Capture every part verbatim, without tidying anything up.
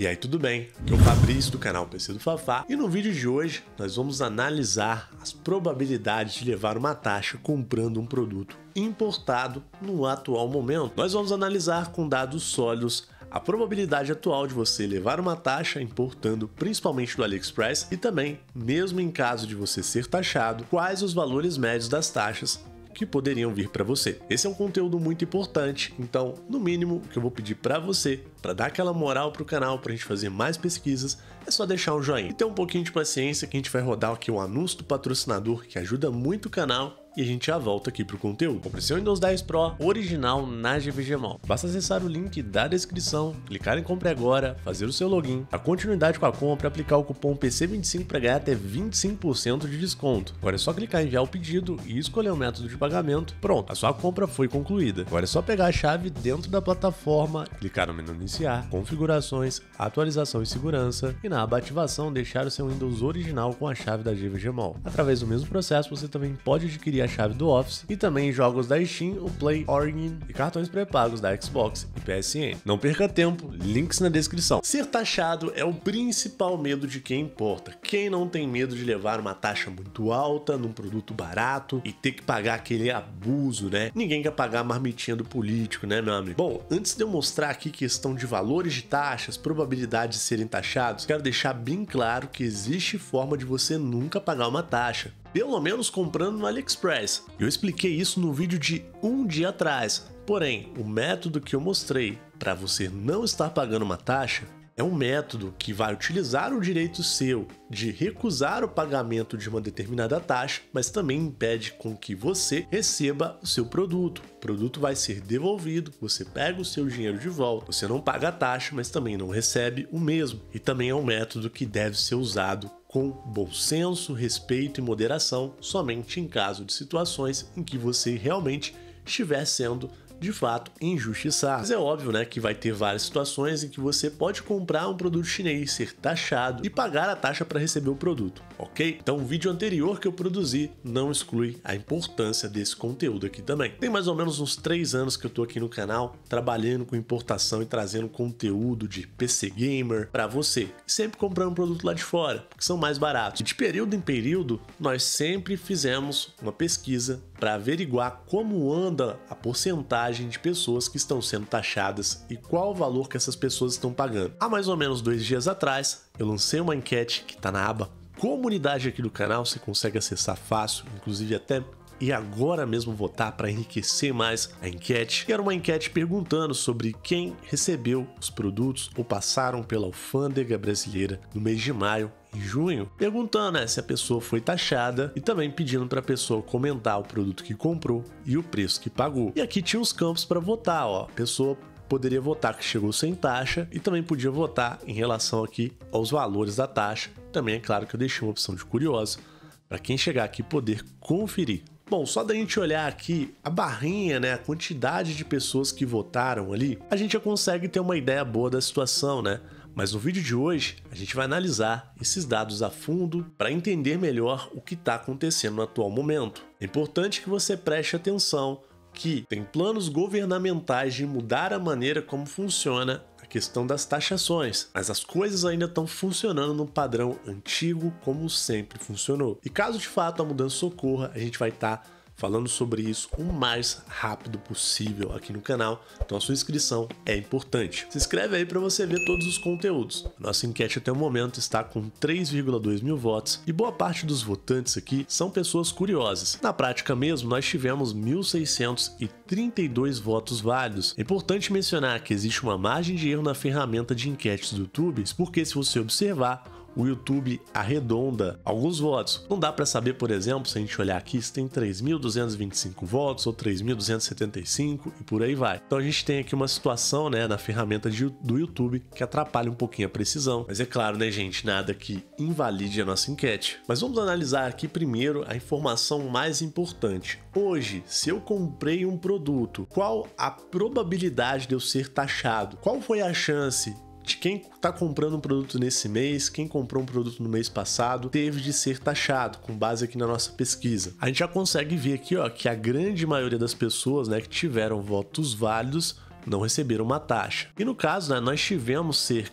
E aí, tudo bem? Aqui é o Fabrício do canal P C do Fafá e no vídeo de hoje nós vamos analisar as probabilidades de levar uma taxa comprando um produto importado no atual momento. Nós vamos analisar com dados sólidos a probabilidade atual de você levar uma taxa importando principalmente do AliExpress e também, mesmo em caso de você ser taxado, quais os valores médios das taxas que poderiam vir para você. Esse é um conteúdo muito importante, então, no mínimo, o que eu vou pedir para você, para dar aquela moral para o canal, para a gente fazer mais pesquisas, é só deixar um joinha e ter um pouquinho de paciência que a gente vai rodar aqui um anúncio do patrocinador que ajuda muito o canal e a gente já volta aqui pro conteúdo. Compre seu Windows dez Pro original na G V G Mall. Basta acessar o link da descrição, clicar em compre agora, fazer o seu login, a continuidade com a compra, aplicar o cupom P C vinte e cinco para ganhar até vinte e cinco por cento de desconto. Agora é só clicar em enviar o pedido e escolher o método de pagamento. Pronto, a sua compra foi concluída. Agora é só pegar a chave dentro da plataforma, clicar no menu iniciar, configurações, atualização e segurança e na aba ativação deixar o seu Windows original com a chave da G V G Mall. Através do mesmo processo você também pode adquirir a chave do Office e também jogos da Steam, o Play, Origin e cartões pré-pagos da Xbox e P S N. Não perca tempo, links na descrição. Ser taxado é o principal medo de quem importa. Quem não tem medo de levar uma taxa muito alta num produto barato e ter que pagar aquele abuso, né? Ninguém quer pagar a marmitinha do político, né, meu amigo? Bom, antes de eu mostrar aqui questão de valores de taxas, probabilidade de serem taxados, quero deixar bem claro que existe forma de você nunca pagar uma taxa. Pelo menos comprando no AliExpress. Eu expliquei isso no vídeo de um dia atrás. Porém, o método que eu mostrei para você não estar pagando uma taxa é um método que vai utilizar o direito seu de recusar o pagamento de uma determinada taxa, mas também impede com que você receba o seu produto. O produto vai ser devolvido, você pega o seu dinheiro de volta, você não paga a taxa, mas também não recebe o mesmo. E também é um método que deve ser usado com bom senso, respeito e moderação, somente em caso de situações em que você realmente estiver sendo de fato injustiçado. Mas é óbvio, né, que vai ter várias situações em que você pode comprar um produto chinês, ser taxado e pagar a taxa para receber o produto, ok? Então o vídeo anterior que eu produzi não exclui a importância desse conteúdo aqui também. Tem mais ou menos uns três anos que eu tô aqui no canal trabalhando com importação e trazendo conteúdo de P C Gamer para você, sempre comprando um produto lá de fora, porque são mais baratos. E de período em período, nós sempre fizemos uma pesquisa para averiguar como anda a porcentagem de pessoas que estão sendo taxadas e qual o valor que essas pessoas estão pagando. Há mais ou menos dois dias atrás, eu lancei uma enquete que está na aba comunidade aqui do canal, você consegue acessar fácil, inclusive até e agora mesmo votar para enriquecer mais a enquete. E era uma enquete perguntando sobre quem recebeu os produtos ou passaram pela alfândega brasileira no mês de maio em junho, perguntando, né, se a pessoa foi taxada e também pedindo para a pessoa comentar o produto que comprou e o preço que pagou. E aqui tinha os campos para votar, ó. A pessoa poderia votar que chegou sem taxa e também podia votar em relação aqui aos valores da taxa. Também é claro que eu deixei uma opção de curioso para quem chegar aqui poder conferir. Bom, só da gente olhar aqui a barrinha, né, a quantidade de pessoas que votaram ali, a gente já consegue ter uma ideia boa da situação, né? Mas no vídeo de hoje, a gente vai analisar esses dados a fundo para entender melhor o que está acontecendo no atual momento. É importante que você preste atenção que tem planos governamentais de mudar a maneira como funciona a questão das taxações, mas as coisas ainda estão funcionando no padrão antigo como sempre funcionou. E caso de fato a mudança ocorra, a gente vai estar tá falando sobre isso o mais rápido possível aqui no canal, então a sua inscrição é importante. Se inscreve aí para você ver todos os conteúdos. Nossa enquete até o momento está com três vírgula dois mil votos e boa parte dos votantes aqui são pessoas curiosas. Na prática mesmo, nós tivemos mil seiscentos e trinta e dois votos válidos. É importante mencionar que existe uma margem de erro na ferramenta de enquetes do YouTube, porque se você observar, o YouTube arredonda alguns votos. Não dá para saber, por exemplo, se a gente olhar aqui, se tem três mil duzentos e vinte e cinco votos ou três mil duzentos e setenta e cinco e por aí vai. Então a gente tem aqui uma situação, né, na ferramenta de, do YouTube que atrapalha um pouquinho a precisão. Mas é claro, né, gente, nada que invalide a nossa enquete. Mas vamos analisar aqui primeiro a informação mais importante. Hoje, se eu comprei um produto, qual a probabilidade de eu ser taxado? Qual foi a chance de quem está comprando um produto nesse mês, quem comprou um produto no mês passado, teve de ser taxado, com base aqui na nossa pesquisa. A gente já consegue ver aqui, ó, que a grande maioria das pessoas, né, que tiveram votos válidos não receberam uma taxa. E no caso, né, nós tivemos cerca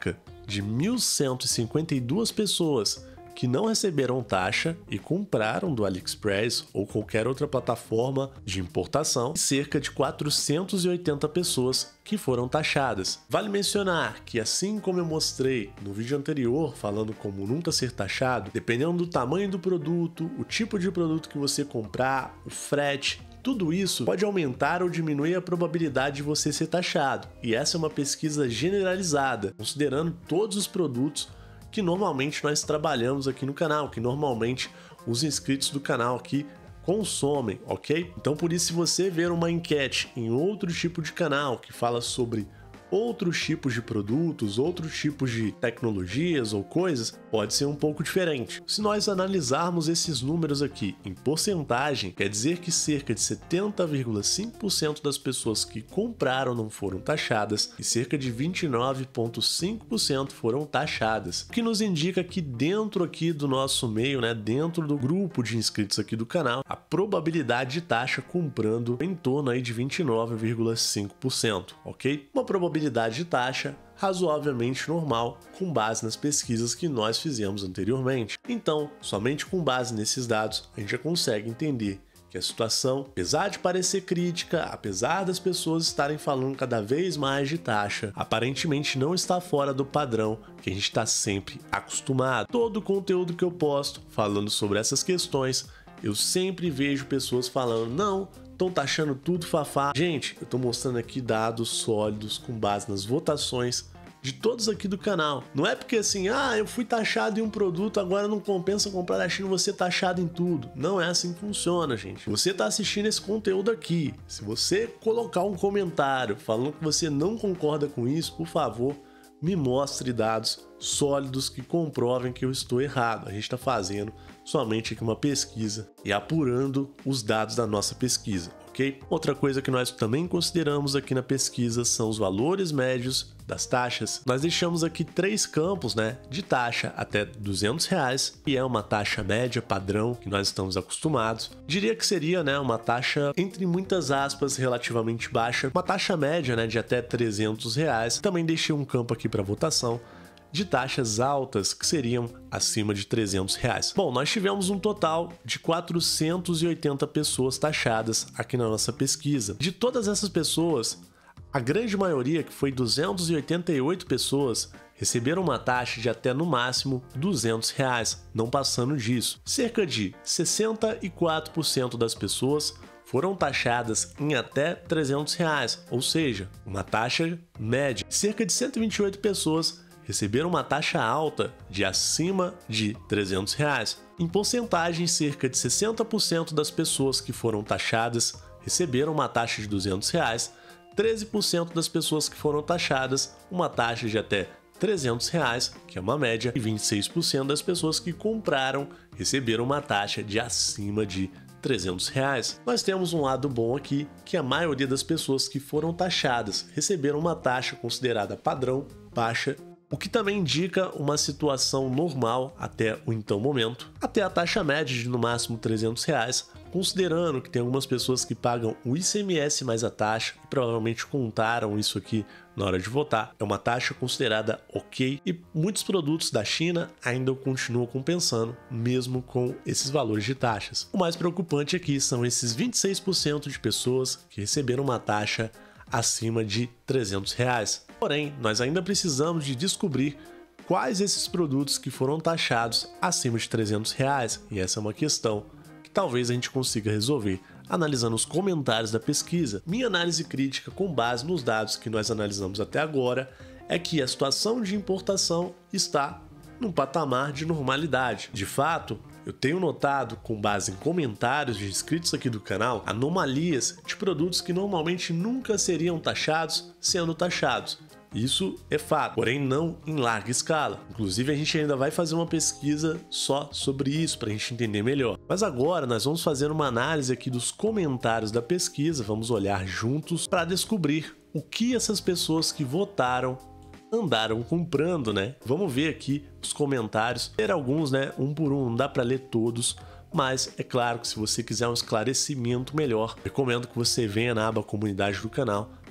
de mil cento e cinquenta e duas pessoas que não receberam taxa e compraram do AliExpress ou qualquer outra plataforma de importação, e cerca de quatrocentas e oitenta pessoas que foram taxadas. Vale mencionar que, assim como eu mostrei no vídeo anterior falando como nunca ser taxado, dependendo do tamanho do produto, o tipo de produto que você comprar, o frete, tudo isso pode aumentar ou diminuir a probabilidade de você ser taxado. E essa é uma pesquisa generalizada, considerando todos os produtos que normalmente nós trabalhamos aqui no canal, que normalmente os inscritos do canal aqui consomem, ok? Então por isso, se você ver uma enquete em outro tipo de canal que fala sobre outros tipos de produtos, outros tipos de tecnologias ou coisas, pode ser um pouco diferente. Se nós analisarmos esses números aqui em porcentagem, quer dizer que cerca de setenta vírgula cinco por cento das pessoas que compraram não foram taxadas e cerca de vinte e nove vírgula cinco por cento foram taxadas, o que nos indica que dentro aqui do nosso meio, né, dentro do grupo de inscritos aqui do canal, a probabilidade de taxa comprando em torno aí de vinte e nove vírgula cinco por cento, ok? Uma probabilidade de taxa razoavelmente normal, com base nas pesquisas que nós fizemos anteriormente. Então, somente com base nesses dados, a gente já consegue entender que a situação, apesar de parecer crítica, apesar das pessoas estarem falando cada vez mais de taxa, aparentemente não está fora do padrão que a gente está sempre acostumado. Todo o conteúdo que eu posto falando sobre essas questões, eu sempre vejo pessoas falando, não, estão taxando tudo, fafá. Gente, eu estou mostrando aqui dados sólidos com base nas votações de todos aqui do canal. Não é porque assim, ah, eu fui taxado em um produto, agora não compensa comprar da China, você taxado em tudo. Não é assim que funciona, gente. Você está assistindo esse conteúdo aqui. Se você colocar um comentário falando que você não concorda com isso, por favor, me mostre dados sólidos que comprovem que eu estou errado. A gente está fazendo somente aqui uma pesquisa e apurando os dados da nossa pesquisa, ok? Outra coisa que nós também consideramos aqui na pesquisa são os valores médios das taxas. Nós deixamos aqui três campos, né, de taxa até duzentos reais, que é uma taxa média padrão que nós estamos acostumados. Diria que seria, né, uma taxa, entre muitas aspas, relativamente baixa, uma taxa média, né, de até trezentos reais. Também deixei um campo aqui para votação de taxas altas, que seriam acima de trezentos reais. Bom, nós tivemos um total de quatrocentas e oitenta pessoas taxadas aqui na nossa pesquisa. De todas essas pessoas, a grande maioria, que foi duzentas e oitenta e oito pessoas, receberam uma taxa de até no máximo duzentos reais, não passando disso. Cerca de sessenta e quatro por cento das pessoas foram taxadas em até trezentos reais, ou seja, uma taxa média. Cerca de cento e vinte e oito pessoas receberam uma taxa alta de acima de trezentos reais. Em porcentagem, cerca de sessenta por cento das pessoas que foram taxadas receberam uma taxa de duzentos reais, treze por cento das pessoas que foram taxadas uma taxa de até trezentos reais, que é uma média, e vinte e seis por cento das pessoas que compraram receberam uma taxa de acima de trezentos reais. Nós temos um lado bom aqui, que a maioria das pessoas que foram taxadas receberam uma taxa considerada padrão, baixa, o que também indica uma situação normal até o então momento, até a taxa média de no máximo trezentos reais, considerando que tem algumas pessoas que pagam o I C M S mais a taxa, e provavelmente contaram isso aqui na hora de votar. É uma taxa considerada ok, e muitos produtos da China ainda continuam compensando, mesmo com esses valores de taxas. O mais preocupante aqui são esses vinte e seis por cento de pessoas que receberam uma taxa acima de trezentos reais. Porém, nós ainda precisamos de descobrir quais esses produtos que foram taxados acima de trezentos reais, e essa é uma questão que talvez a gente consiga resolver analisando os comentários da pesquisa. Minha análise crítica, com base nos dados que nós analisamos até agora, é que a situação de importação está num patamar de normalidade. De fato, eu tenho notado, com base em comentários de inscritos aqui do canal, anomalias de produtos que normalmente nunca seriam taxados sendo taxados. Isso é fato, porém não em larga escala. Inclusive, a gente ainda vai fazer uma pesquisa só sobre isso para a gente entender melhor. Mas agora nós vamos fazer uma análise aqui dos comentários da pesquisa, vamos olhar juntos para descobrir o que essas pessoas que votaram andaram comprando, né? Vamos ver aqui os comentários, ler alguns, né? Um por um, não dá para ler todos, mas é claro que se você quiser um esclarecimento melhor, recomendo que você venha na aba comunidade do canal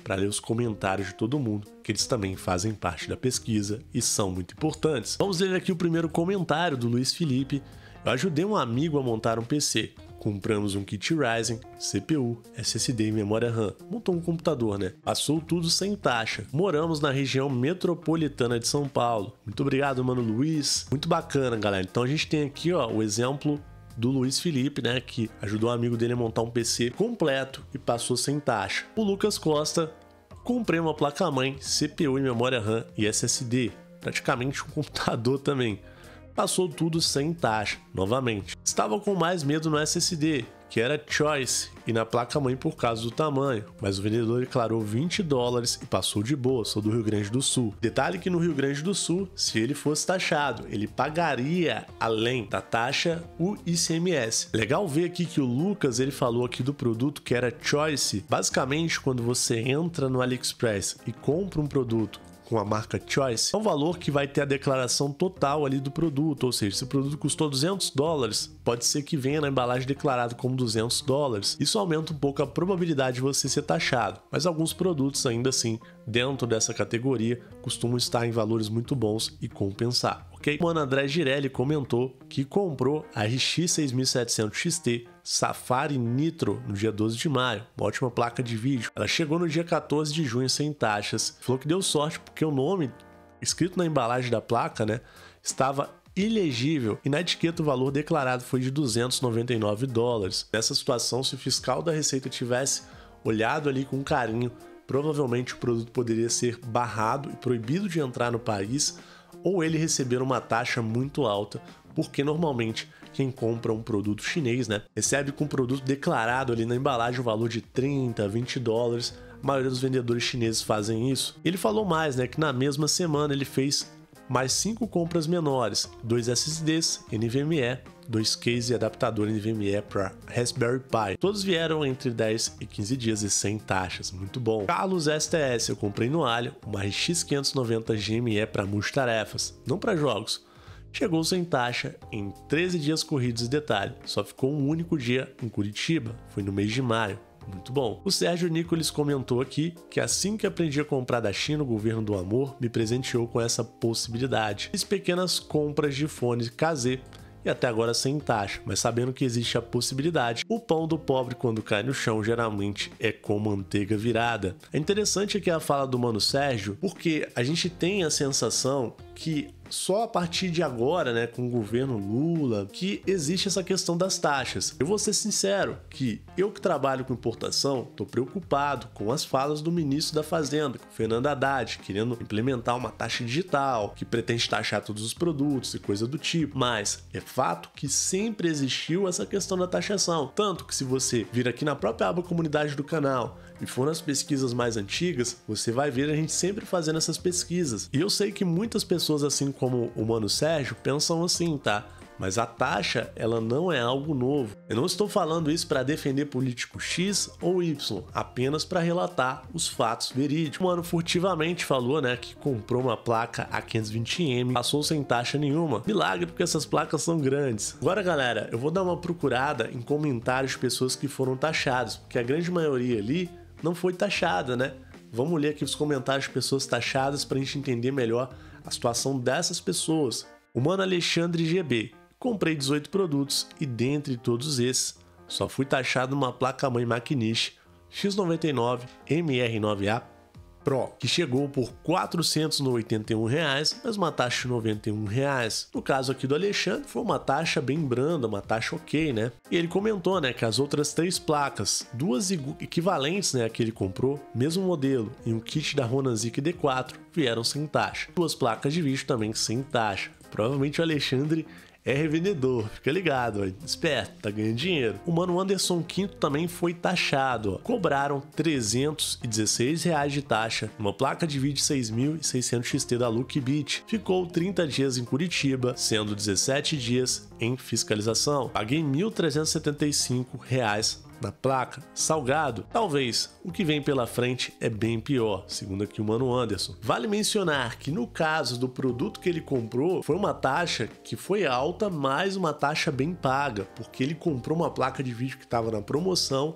para ler os comentários de todo mundo, que eles também fazem parte da pesquisa e são muito importantes. Vamos ler aqui o primeiro comentário do Luiz Felipe. Eu ajudei um amigo a montar um P C. Compramos um kit Ryzen, C P U, S S D e memória RAM. Montou um computador, né? Passou tudo sem taxa. Moramos na região metropolitana de São Paulo. Muito obrigado, mano Luiz. Muito bacana, galera. Então a gente tem aqui, ó, o exemplo do Luiz Felipe, né, que ajudou o amigo dele a montar um P C completo e passou sem taxa. O Lucas Costa: comprei uma placa-mãe, C P U e memória RAM e S S D. Praticamente um computador também. Passou tudo sem taxa, novamente. Estava com mais medo no S S D, que era Choice, e na placa-mãe por causa do tamanho, mas o vendedor declarou vinte dólares e passou de boa. Sou do Rio Grande do Sul. Detalhe que no Rio Grande do Sul, se ele fosse taxado, ele pagaria, além da taxa, o I C M S. Legal ver aqui que o Lucas, ele falou aqui do produto que era Choice. Basicamente, quando você entra no AliExpress e compra um produto com a marca Choice, é um valor que vai ter a declaração total ali do produto, ou seja, se o produto custou duzentos dólares, pode ser que venha na embalagem declarado como duzentos dólares. Isso aumenta um pouco a probabilidade de você ser taxado, mas alguns produtos ainda assim, dentro dessa categoria, costumam estar em valores muito bons e compensar, ok? O mano André Girelli comentou que comprou a R X seis mil e setecentos X T Safari Nitro no dia doze de maio, uma ótima placa de vídeo. Ela chegou no dia quatorze de junho sem taxas. Falou que deu sorte porque o nome escrito na embalagem da placa, né, estava ilegível e na etiqueta o valor declarado foi de duzentos e noventa e nove dólares. Nessa situação, se o fiscal da Receita tivesse olhado ali com carinho, provavelmente o produto poderia ser barrado e proibido de entrar no país, ou ele receber uma taxa muito alta, porque normalmente quem compra um produto chinês, né, recebe com o produto declarado ali na embalagem o valor de trinta, vinte dólares. A maioria dos vendedores chineses fazem isso. Ele falou mais, né, que na mesma semana ele fez mais cinco compras menores, dois S S Ds N V M E, dois case e adaptador N V M E para Raspberry Pi. Todos vieram entre dez e quinze dias e sem taxas. Muito bom. Carlos S T S: eu comprei no Alho uma R X quinhentos e noventa G M E para multitarefas, não para jogos. Chegou sem taxa em treze dias corridos e detalhe, só ficou um único dia em Curitiba, foi no mês de maio. Muito bom. O Sérgio Nicolas comentou aqui que assim que aprendi a comprar da China, o governo do amor me presenteou com essa possibilidade. Fiz pequenas compras de fones K Z e até agora sem taxa, mas sabendo que existe a possibilidade. O pão do pobre, quando cai no chão, geralmente é com manteiga virada. É interessante aqui a fala do mano Sérgio, porque a gente tem a sensação que só a partir de agora, né, com o governo Lula, que existe essa questão das taxas. Eu vou ser sincero que eu que trabalho com importação, estou preocupado com as falas do ministro da Fazenda, com Fernando Haddad, querendo implementar uma taxa digital, que pretende taxar todos os produtos e coisa do tipo. Mas é fato que sempre existiu essa questão da taxação. Tanto que se você vir aqui na própria aba comunidade do canal e for nas pesquisas mais antigas, você vai ver a gente sempre fazendo essas pesquisas. E eu sei que muitas pessoas, assim como o mano Sérgio, pensam assim, tá? Mas a taxa, ela não é algo novo. Eu não estou falando isso para defender político X ou Y, apenas para relatar os fatos verídicos. O mano furtivamente falou, né, que comprou uma placa A quinhentos e vinte M, passou sem taxa nenhuma. Milagre, porque essas placas são grandes. Agora, galera, eu vou dar uma procurada em comentários de pessoas que foram taxadas, porque a grande maioria ali não foi taxada, né? Vamos ler aqui os comentários de pessoas taxadas para a gente entender melhor a situação dessas pessoas. O mano Alexandre G B: comprei dezoito produtos e dentre todos esses, só fui taxado uma placa-mãe Macnish X noventa e nove M R nove A Pro, que chegou por quatrocentos e oitenta e um reais, mas uma taxa de noventa e um reais. No caso aqui do Alexandre, foi uma taxa bem branda, uma taxa ok, né? E ele comentou, né, que as outras três placas, duas equivalentes, né, a que ele comprou, mesmo modelo, e um kit da Ronan Zik D quatro, vieram sem taxa. Duas placas de vídeo também sem taxa. Provavelmente o Alexandre é revendedor, fica ligado, ó, esperto, tá ganhando dinheiro. O mano Anderson Quinto também foi taxado, ó. Cobraram trezentos e dezesseis reais de taxa numa placa de vídeo seis mil e seiscentos X T da Lookbit. Ficou trinta dias em Curitiba, sendo dezessete dias em fiscalização. Paguei mil trezentos e setenta e cinco reais na placa. Salgado? Talvez. O que vem pela frente é bem pior, segundo aqui o mano Anderson. Vale mencionar que no caso do produto que ele comprou, foi uma taxa que foi alta, mas uma taxa bem paga, porque ele comprou uma placa de vídeo que estava na promoção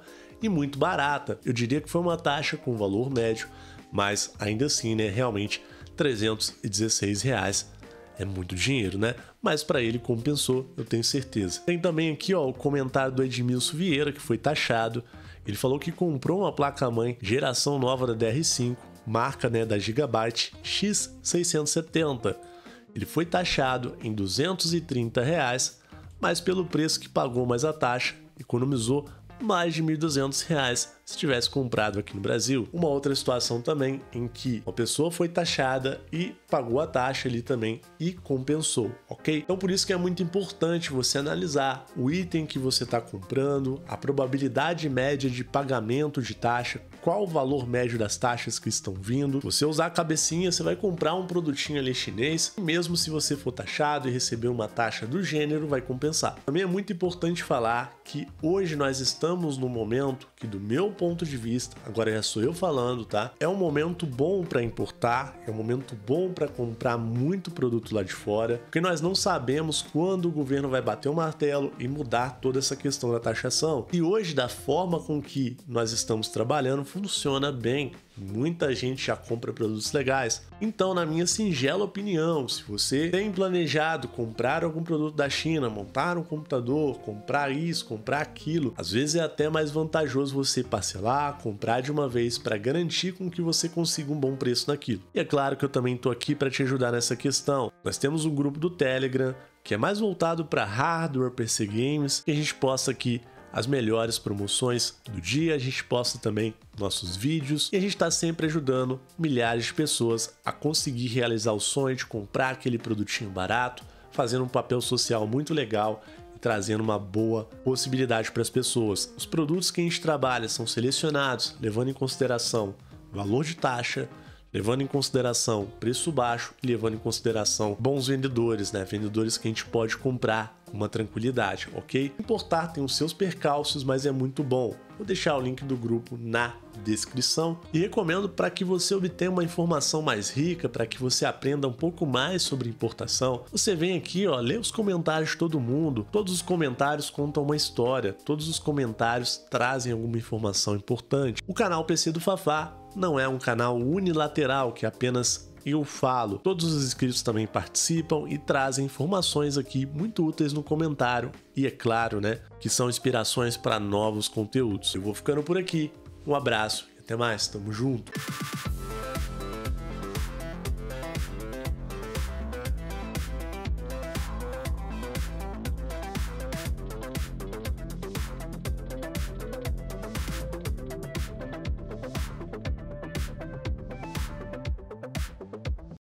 e muito barata. Eu diria que foi uma taxa com valor médio, mas ainda assim, né, realmente trezentos e dezesseis reais é muito dinheiro, né? Mas para ele compensou, eu tenho certeza. Tem também aqui, ó, o comentário do Edmilson Vieira, que foi taxado. Ele falou que comprou uma placa-mãe geração nova da D R cinco, marca, né, da Gigabyte X seiscentos e setenta. Ele foi taxado em duzentos e trinta reais, mas pelo preço que pagou mais a taxa, economizou mais de mil e duzentos reais se tivesse comprado aqui no Brasil. Uma outra situação também em que uma pessoa foi taxada e pagou a taxa ali também e compensou, ok? Então por isso que é muito importante você analisar o item que você está comprando, a probabilidade média de pagamento de taxa, qual o valor médio das taxas que estão vindo. Você usar a cabecinha, você vai comprar um produtinho ali chinês, e mesmo se você for taxado e receber uma taxa do gênero, vai compensar. Também é muito importante falar que hoje nós estamos no momento que, do meu ponto de vista, agora já sou eu falando, tá? É um momento bom para importar, é um momento bom para comprar muito produto lá de fora, porque nós não sabemos quando o governo vai bater o martelo e mudar toda essa questão da taxação. E hoje, da forma com que nós estamos trabalhando, funciona bem. Muita gente já compra produtos legais. Então, na minha singela opinião, se você tem planejado comprar algum produto da China, montar um computador, comprar isso, comprar aquilo, às vezes é até mais vantajoso você parcelar, comprar de uma vez para garantir com que você consiga um bom preço naquilo. E é claro que eu também estou aqui para te ajudar nessa questão. Nós temos um grupo do Telegram que é mais voltado para hardware, P C games, e a gente posta aqui as melhores promoções do dia, a gente posta também nossos vídeos e a gente está sempre ajudando milhares de pessoas a conseguir realizar o sonho de comprar aquele produtinho barato, fazendo um papel social muito legal e trazendo uma boa possibilidade para as pessoas. Os produtos que a gente trabalha são selecionados, levando em consideração valor de taxa, levando em consideração preço baixo e levando em consideração bons vendedores, né? Vendedores que a gente pode comprar com uma tranquilidade, ok? Importar tem os seus percalços, mas é muito bom. Vou deixar o link do grupo na descrição e recomendo para que você obtenha uma informação mais rica, para que você aprenda um pouco mais sobre importação. Você vem aqui, ó, lê os comentários de todo mundo. Todos os comentários contam uma história, todos os comentários trazem alguma informação importante. O canal P C do Fafá não é um canal unilateral que apenas eu falo. Todos os inscritos também participam e trazem informações aqui muito úteis no comentário. E é claro, né, que são inspirações para novos conteúdos. Eu vou ficando por aqui. Um abraço e até mais. Tamo junto.